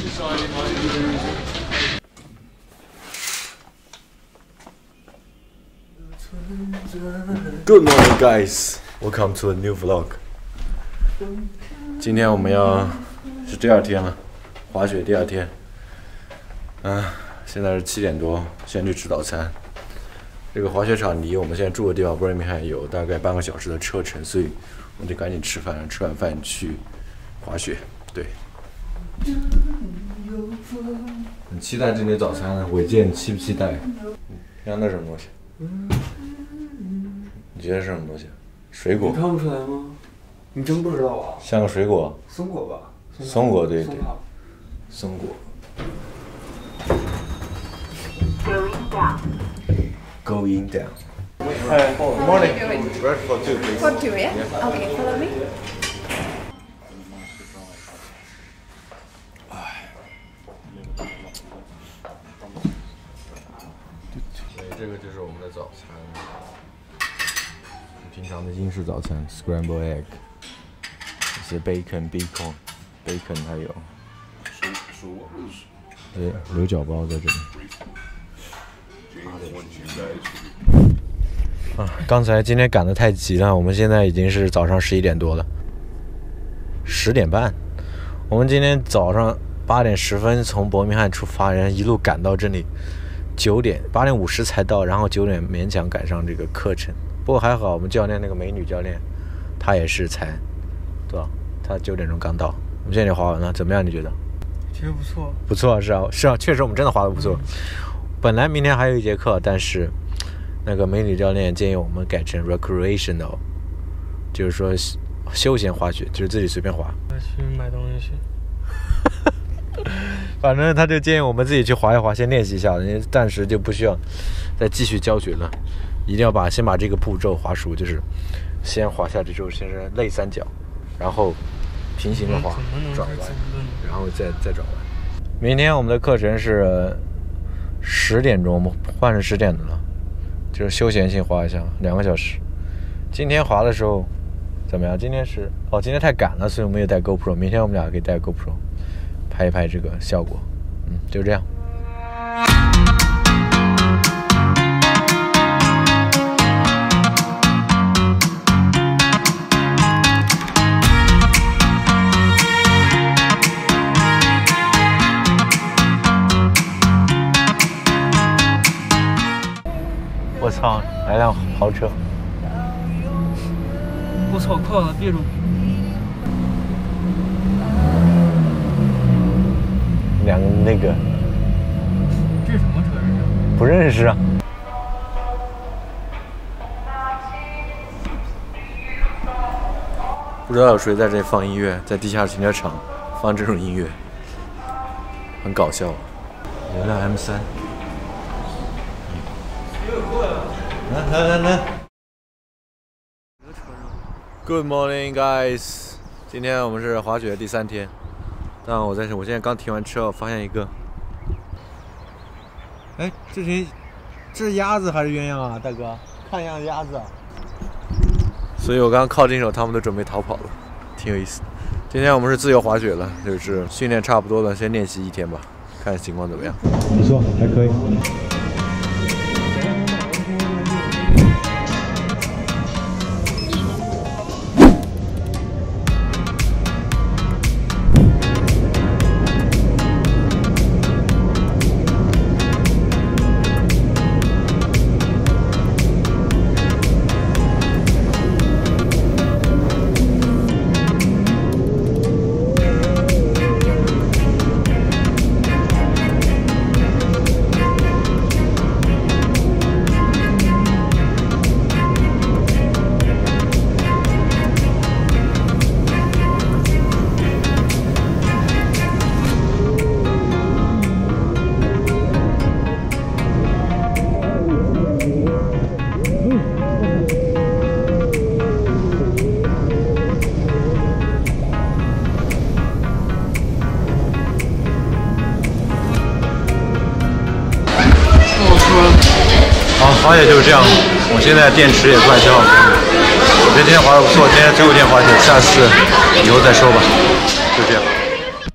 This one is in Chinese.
Good morning, guys. Welcome to a new vlog. 今天我们是第二天了，滑雪第二天。现在是7点多，先去吃早餐。这个滑雪场离我们现在住的地方Birmingham有大概半个小时的车程，所以我们得赶紧吃饭，吃完饭去滑雪。对。很期待这点早餐，伟健期不期待？你看那什么东西？你觉得是什么东西？水果？ 你看不出来吗？你真不知道啊？ 像个水果。 松果吧？ 松果，对对。松果。Going down. Hi. Good morning. Ready for two, please. For two, yeah? Okay, follow me. 这个就是我们的早餐，平常的英式早餐 ，scrambled egg， 一些 bacon， 还有对牛角包在这里。今天赶得太急了，我们现在已经是早上11点多了，10点半。我们今天早上8点10分从伯明翰出发，然后一路赶到这里。8点50才到，然后9点勉强赶上这个课程。不过还好，我们教练那个美女教练，她也是才多少？她9点钟刚到。我们现在也滑完了，怎么样？你觉得？ 其实不错。 不错，是啊，确实我们真的滑得不错。本来明天还有一节课，但是那个美女教练建议我们改成 recreational， 就是说休闲滑雪，就是自己随便滑。 我去买东西。 反正他就建议我们自己去滑一滑，先练习一下，因为暂时就不需要再继续教学了。一定要先把这个步骤滑熟，就是先滑下去之后，先是类三角，然后平行的滑，转弯，然后再转弯。明天我们的课程是10点钟，我们换成10点的了，就是休闲性滑一下，2个小时。今天滑的时候怎么样？今天太赶了，所以我没有带 GoPro。明天我们俩可以带 GoPro。拍一拍这个效果，就这样。我操，来辆豪车！ 我操，快了，别住！ 两个那个， 这是什么车？这是？ 不认识啊。不知道有谁在这里放音乐，在地下停车场放这种音乐，很搞笑。有辆 M3。来。Good morning, guys。今天我们是滑雪第3天。但我现在刚停完车，我发现一个，哎，这是鸭子还是鸳鸯啊，大哥？看样鸭子啊。所以我刚靠近的时候，他们都准备逃跑了，挺有意思。今天我们是自由滑雪了，就是训练差不多了，先练习1天吧，看情况怎么样。不错，还可以。滑雪就是这样，我现在电池也快消耗光了。我觉得今天滑得不错，今天最后一天滑雪，下次以后再说吧，就这样。